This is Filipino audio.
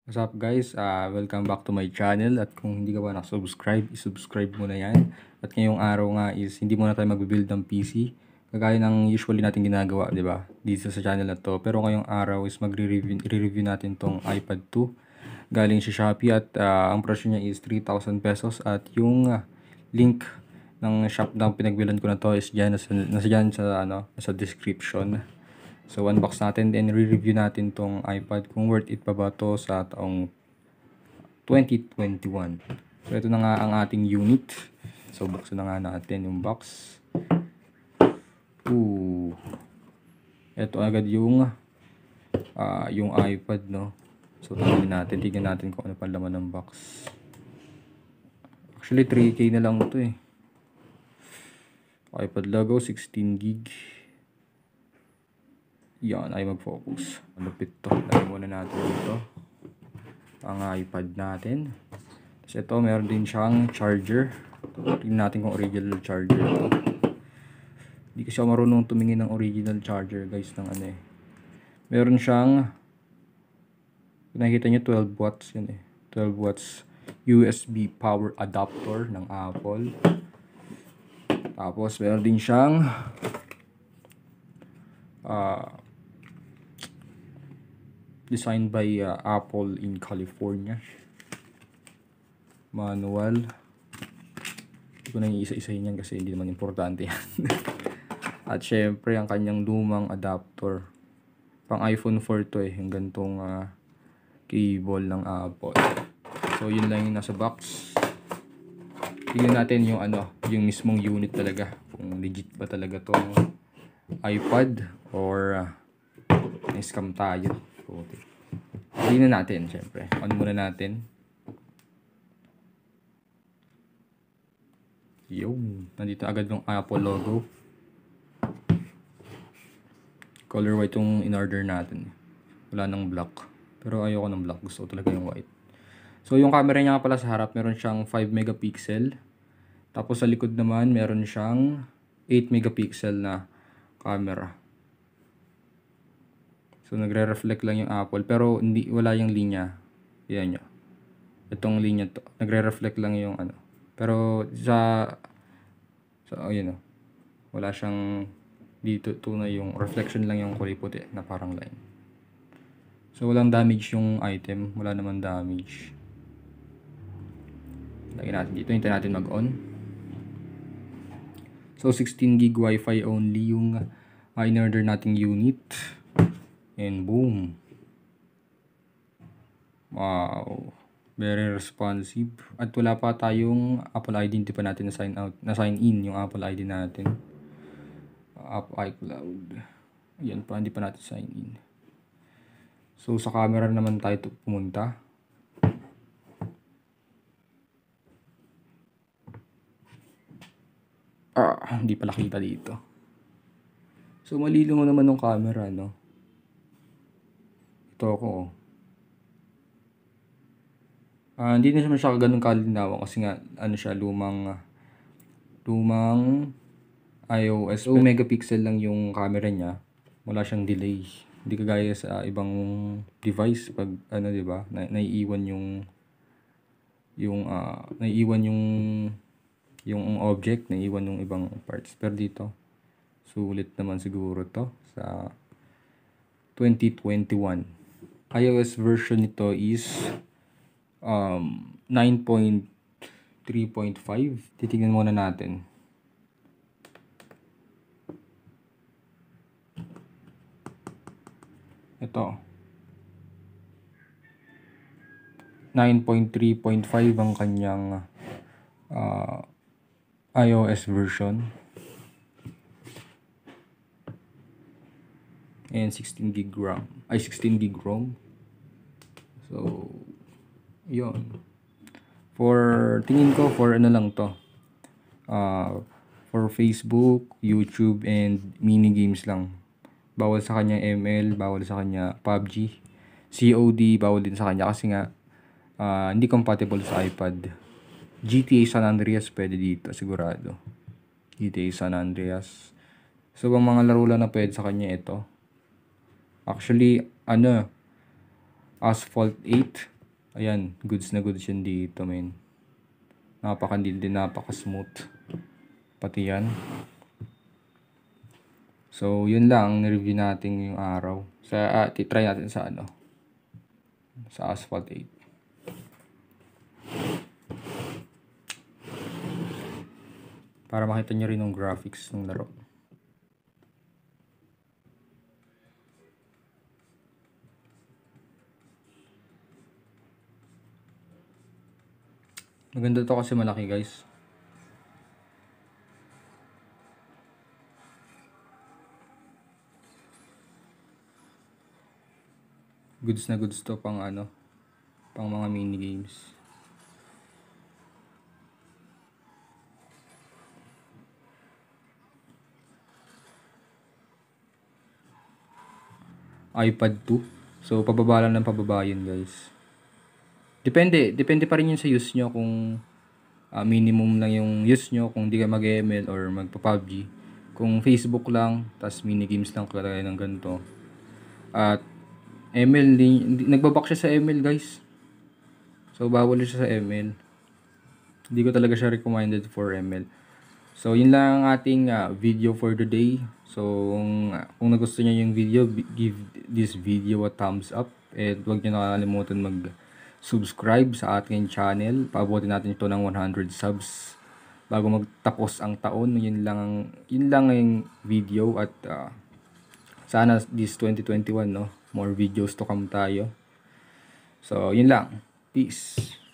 What's up guys? Welcome back to my channel at kung hindi ka pa nakasubscribe, isubscribe mo na yan. At ngayong araw nga is hindi muna tayo magbe-build ng PC. Kagaya ng usually natin ginagawa, di ba? Dito sa channel na to. Pero ngayong araw is magre-review natin tong Ipad2. Galing sa Shopee at ang presyo niya is 3,000 pesos. At yung link ng shop na pinagbilan ko na to is dyan, nasa dyan sa description. So, unbox natin and re-review natin tong iPad kung worth it pa ba to sa taong 2021. So, ito na nga ang ating unit. So, buksan na nga natin yung box. Ito agad yung iPad, no? So, tingnan natin. Tingnan natin kung ano pa laman ng box. Actually, 3K na lang ito eh. iPad logo, 16 gig. Yan, ay mag-focus. Malupit to. Lagyan muna natin dito ang iPad natin. Tapos ito, meron din siyang charger. Tingnan natin kung original charger ito. Hindi kasi ako marunong tumingin ng original charger guys ng ano eh. Meron siyang, nakikita nyo 12 watts yun eh. 12 watts USB power adapter ng Apple. Tapos meron din siyang designed by Apple in California. Manual. Hindi ko na yung isa-isahin yan kasi hindi naman importante yan. At syempre ang kanyang lumang adapter. Pang iPhone 4 to eh. Yung gantong cable ng Apple. So yun lang yung nasa box. Tingnan natin yung yung mismong unit talaga. Kung legit ba talaga tong iPad or scam tayo. Tingnan natin, syempre. On muna natin. Yung, nandito agad yung Apple logo. Color white yung in-order natin. Wala nang black. Pero ayoko ng black. Gusto ko talaga yung white. So, yung camera niya pala sa harap, meron siyang 5 megapixel. Tapos sa likod naman, meron siyang 8 megapixel na camera. So, nagre-reflect lang yung Apple. Pero, wala yung linya. Yan nyo. Itong linya to. Nagre-reflect lang yung Pero, yun o. Wala siyang, dito tunay yung reflection lang yung kulay puti na parang line. So, walang damage yung item. Wala naman damage. Lagyan natin dito. Hintayin natin mag-on. So, 16 gig Wi-Fi only yung in-order nating unit. And boom. Wow. Very responsive. At wala pa tayong Apple ID. Hindi pa natin na-sign in yung Apple ID natin. iCloud. Yan pa. Hindi pa natin sign in. So sa camera naman tayo pumunta. Hindi pala kita dito. So malinaw naman ng camera, no? Ito ako. Hindi na siya ganun kalinaw kasi nga siya lumang iOS. 2 megapixel lang yung camera niya. Wala siyang delay. Hindi kagaya sa ibang device pag di ba? Naiiwan yung object, naiiwan yung ibang parts. Pero dito sulit naman siguro to sa 2021. iOS version nito is 9.3.5. Titingnan muna natin. Ito. 9.3.5 ang kanyang iOS version. And 16 gig RAM. 16 gig ROM. So, yun. Tingin ko for lang to. For Facebook, YouTube, and mini games lang. Bawal sa kanya ML, bawal sa kanya PUBG. COD, bawal din sa kanya kasi nga hindi compatible sa iPad. GTA San Andreas pwede dito, sigurado. GTA San Andreas. So, ang mga laro lang na pwede sa kanya ito. Actually, Asphalt 8 Ayan, goods na goods yun dito, men. Napaka-din, napaka-smooth. Pati yan. So, yun lang, review natin yung araw. Titry natin sa sa Asphalt 8. Para makita nyo rin yung graphics ng laro. Maganda to kasi malaki, guys. Goods na goods to pang pang mga mini games. Ipad2. So, pababa lang ng pababa yun, guys. Depende pa rin yun sa use nyo kung minimum lang yung use nyo kung di ka mag-ML or magpa-PUBG. Kung Facebook lang, tas mini games lang kagaya ng ganito. At ML, nagbaback siya sa ML, guys. So, bawal siya sa ML. Hindi ko talaga siya recommended for ML. So, yun lang ang ating video for today. So, kung nagustuhan niyo yung video, give this video a thumbs up. And huwag niyo nakalimutan mag-subscribe sa ating channel. Paabutin natin ito ng 100 subs bago magtapos ang taon. Yun lang yung video. At sana this 2021, no? More videos to come tayo. So, yun lang. Peace.